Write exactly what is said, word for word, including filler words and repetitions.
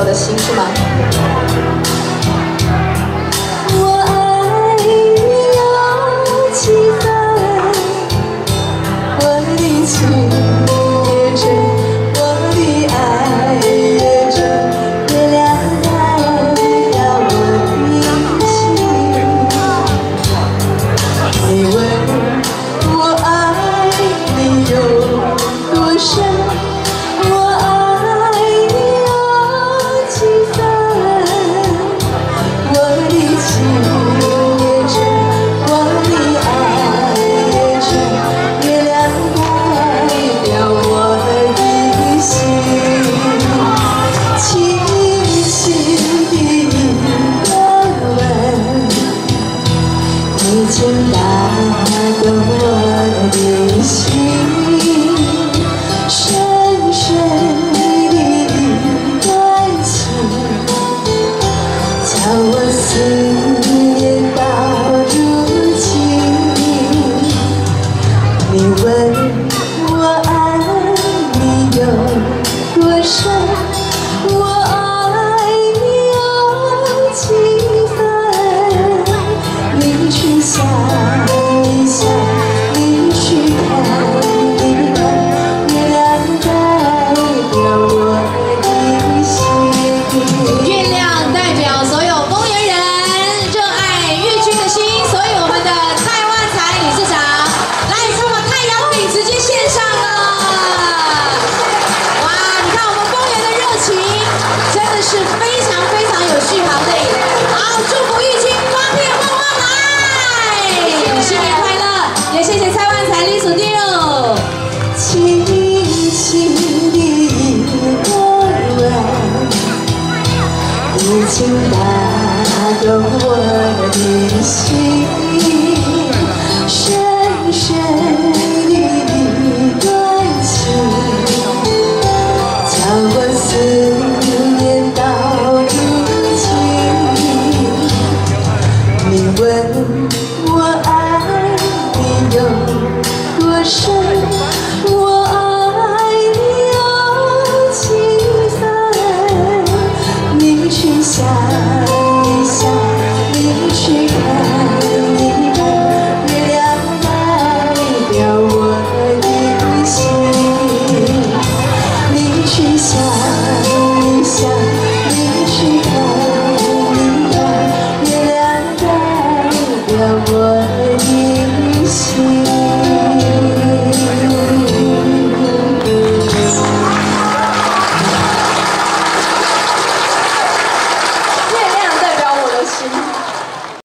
友的心，是吗？ 我爱你有几分，我的情也真，我的爱也真，月亮代表我的心。你问我爱你有多深？ 已经打动我的心，深深的感情，叫我思念到如今。你问我爱你有多深，我爱你有几分？你去想一想，你去看一看，月亮代表我的心。 月亮代表所有丰原人热爱玉君的心，所以我们的蔡万才理事长来，他把太阳饼直接献上了。哇，你看我们丰原的热情，真的是非常非常有续航力。好，祝福玉君光片旺旺来，新年快乐！也谢谢蔡万才理事长。 轻轻的一个吻，已经打动我的心。